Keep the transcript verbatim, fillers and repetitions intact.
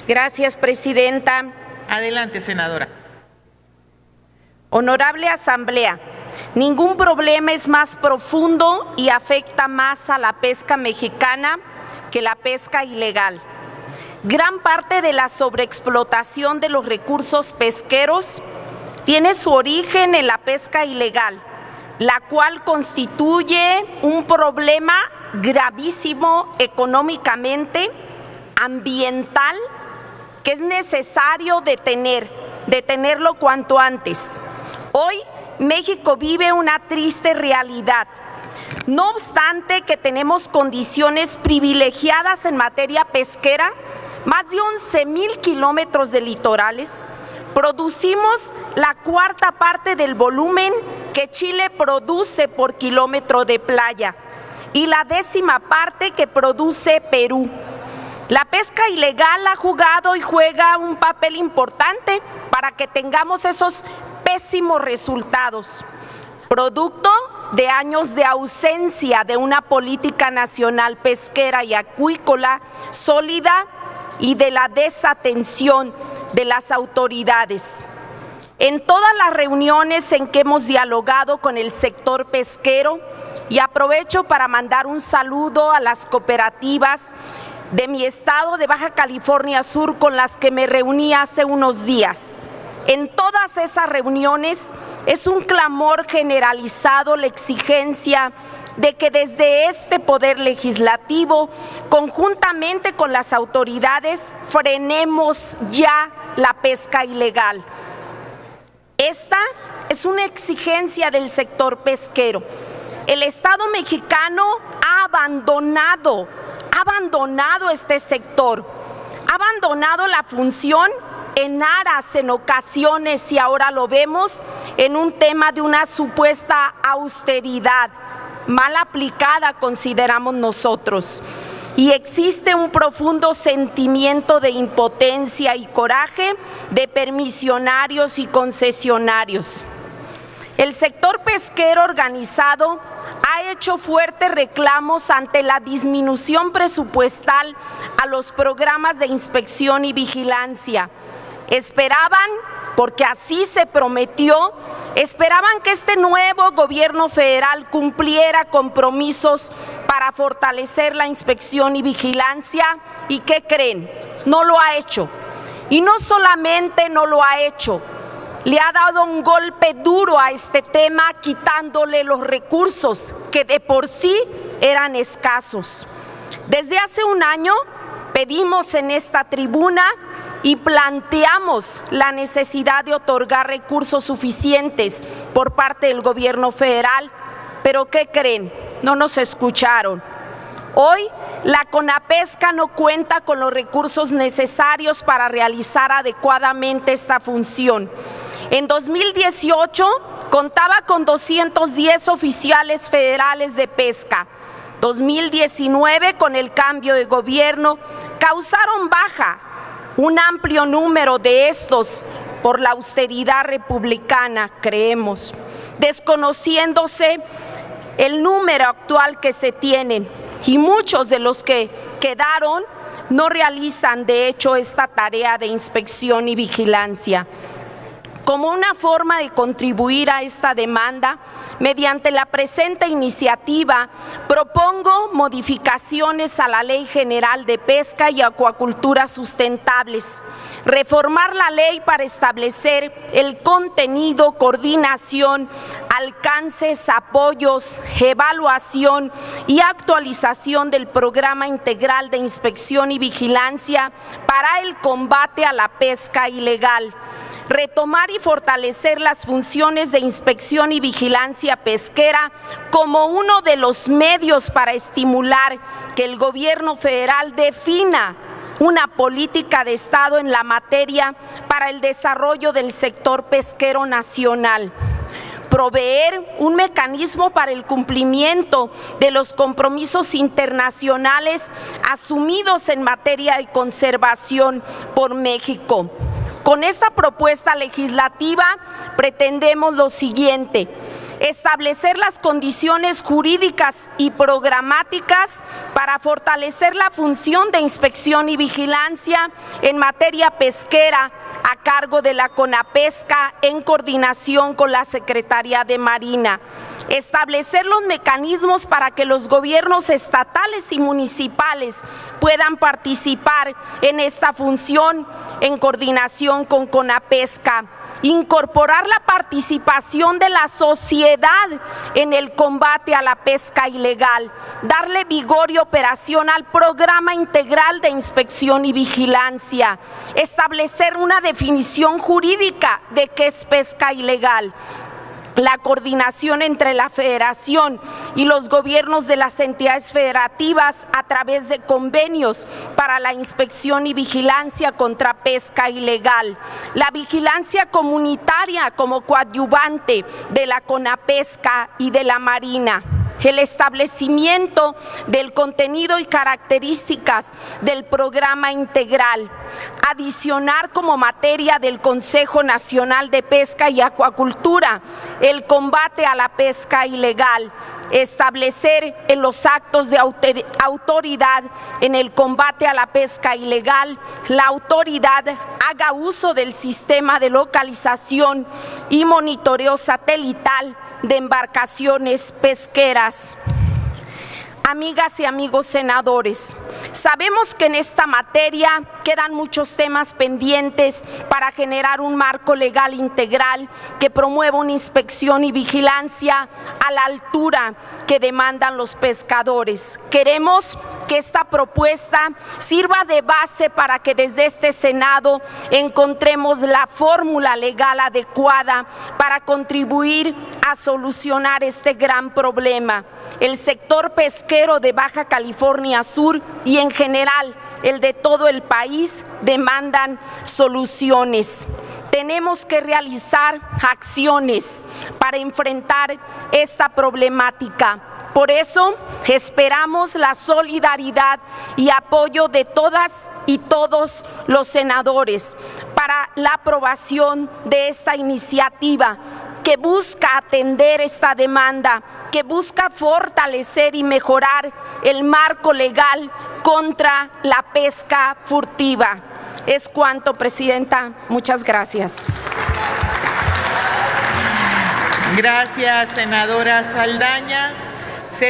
Gracias, presidenta. Adelante, senadora. Honorable Asamblea, ningún problema es más profundo y afecta más a la pesca mexicana que la pesca ilegal. Gran parte de la sobreexplotación de los recursos pesqueros tiene su origen en la pesca ilegal, la cual constituye un problema gravísimo económicamente, ambiental, que es necesario detener, detenerlo cuanto antes. Hoy México vive una triste realidad. No obstante que tenemos condiciones privilegiadas en materia pesquera, más de once mil kilómetros de litorales, producimos la cuarta parte del volumen que Chile produce por kilómetro de playa y la décima parte que produce Perú. La pesca ilegal ha jugado y juega un papel importante para que tengamos esos pésimos resultados, producto de años de ausencia de una política nacional pesquera y acuícola sólida y de la desatención de las autoridades. En todas las reuniones en que hemos dialogado con el sector pesquero, y aprovecho para mandar un saludo a las cooperativas de mi estado de Baja California Sur con las que me reuní hace unos días. En todas esas reuniones es un clamor generalizado la exigencia de que desde este Poder Legislativo, conjuntamente con las autoridades, frenemos ya la pesca ilegal. Esta es una exigencia del sector pesquero. El Estado mexicano ha abandonado, ha abandonado este sector, ha abandonado la función en aras en ocasiones, y ahora lo vemos, en un tema de una supuesta austeridad mal aplicada, consideramos nosotros. Y existe un profundo sentimiento de impotencia y coraje de permisionarios y concesionarios. El sector pesquero organizado ha hecho fuertes reclamos ante la disminución presupuestal a los programas de inspección y vigilancia. Esperaban, porque así se prometió, esperaban que este nuevo gobierno federal cumpliera compromisos para fortalecer la inspección y vigilancia. ¿Y qué creen? No lo ha hecho. Y no solamente no lo ha hecho, le ha dado un golpe duro a este tema, quitándole los recursos que de por sí eran escasos. Desde hace un año pedimos en esta tribuna y planteamos la necesidad de otorgar recursos suficientes por parte del gobierno federal, pero ¿qué creen? No nos escucharon. Hoy la CONAPESCA no cuenta con los recursos necesarios para realizar adecuadamente esta función. En dos mil dieciocho contaba con doscientos diez oficiales federales de pesca. dos mil diecinueve, con el cambio de gobierno, causaron baja un amplio número de estos por la austeridad republicana, creemos, desconociéndose el número actual que se tienen, y muchos de los que quedaron no realizan de hecho esta tarea de inspección y vigilancia. Como una forma de contribuir a esta demanda, mediante la presente iniciativa, propongo modificaciones a la Ley General de Pesca y Acuacultura Sustentables, reformar la ley para establecer el contenido, coordinación, alcances, apoyos, evaluación y actualización del Programa Integral de Inspección y Vigilancia para el combate a la pesca ilegal. Retomar y fortalecer las funciones de inspección y vigilancia pesquera como uno de los medios para estimular que el gobierno federal defina una política de Estado en la materia para el desarrollo del sector pesquero nacional. Proveer un mecanismo para el cumplimiento de los compromisos internacionales asumidos en materia de conservación por México. Con esta propuesta legislativa pretendemos lo siguiente: establecer las condiciones jurídicas y programáticas para fortalecer la función de inspección y vigilancia en materia pesquera a cargo de la CONAPESCA en coordinación con la Secretaría de Marina. Establecer los mecanismos para que los gobiernos estatales y municipales puedan participar en esta función en coordinación con CONAPESCA. Incorporar la participación de la sociedad en el combate a la pesca ilegal, darle vigor y operación al programa integral de inspección y vigilancia, establecer una definición jurídica de qué es pesca ilegal, la coordinación entre la Federación y los gobiernos de las entidades federativas a través de convenios para la inspección y vigilancia contra pesca ilegal, la vigilancia comunitaria como coadyuvante de la CONAPESCA y de la Marina, el establecimiento del contenido y características del programa integral, adicionar como materia del Consejo Nacional de Pesca y Acuacultura el combate a la pesca ilegal, establecer en los actos de autoridad en el combate a la pesca ilegal, la autoridad haga uso del sistema de localización y monitoreo satelital de embarcaciones pesqueras. Amigas y amigos senadores, sabemos que en esta materia quedan muchos temas pendientes para generar un marco legal integral que promueva una inspección y vigilancia a la altura que demandan los pescadores. Queremos que esta propuesta sirva de base para que desde este Senado encontremos la fórmula legal adecuada para contribuir a solucionar este gran problema. El sector pesquero de Baja California Sur y en general el de todo el país demandan soluciones. Tenemos que realizar acciones para enfrentar esta problemática. Por eso esperamos la solidaridad y apoyo de todas y todos los senadores para la aprobación de esta iniciativa que busca atender esta demanda, que busca fortalecer y mejorar el marco legal contra la pesca furtiva. Es cuanto, Presidenta. Muchas gracias. Gracias, senadora Saldaña.